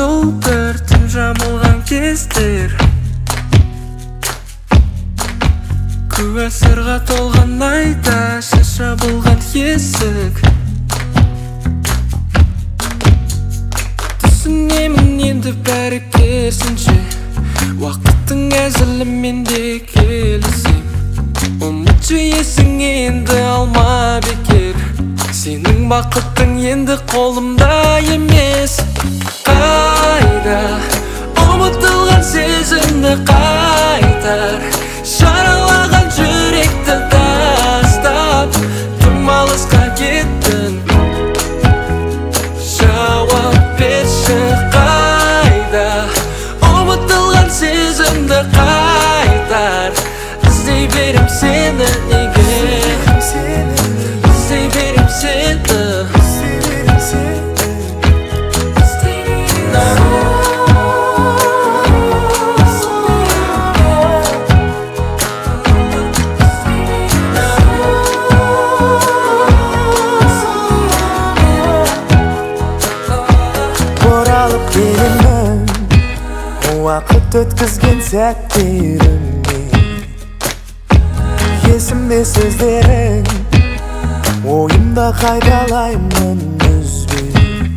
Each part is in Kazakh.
жылтыр түн жамылған кездер, күә сырға толған айда шаша болған есік. Түсінемін енді бәрі керісінше, уақыттың әзілімен де келісем. Ұмытшы есіңе енді алма бекер, сенің бақытың енді қолымда емес. Қайда ұмытылған сезімді қайтар, жаралаған жүректі тастап, тым алысқа кеттің. Жауап берші, қайда ұмытылған сезімді қайтар. Іздей берем сені неге, іздей берем сені. Оралып келемін уақыт өткізген сәттеріме, есімде сөздерің, ойымда қайталаймын үзбей.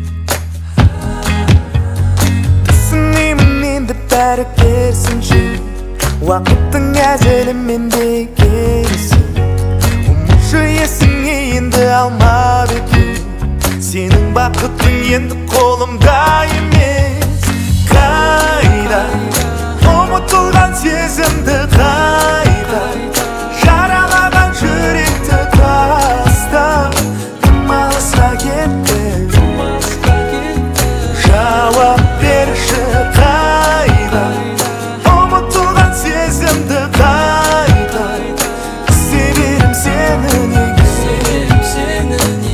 Түсінемін енді бәрі керісінше, уақыттың әзілімен де келісем. Ұмытшы есіңе енді алма бекер, сенің бақытың енді қолымда емес. Қайда ұмытылған сезімді қайта, жаралаған жүректі тастап, тым алысқа кеттің. Жауап берші, қайда ұмытылған сезімді қайта. Себерім сені неге, себерім сені.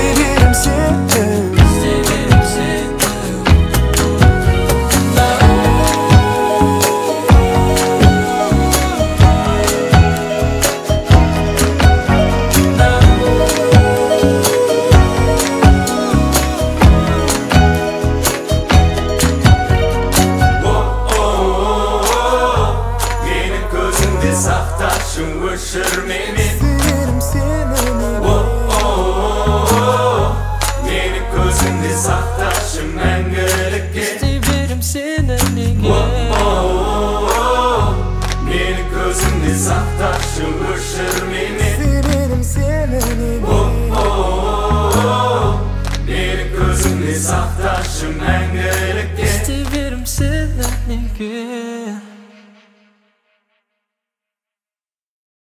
Сақташы өшірмемен, мені көзіңде сақташы мәңгілікке. Іздей берем сені неге, Мені көзіңде сақташы өшірмемен, мені көзіңде сақташы мәңгілікке. іздей берем сені неге.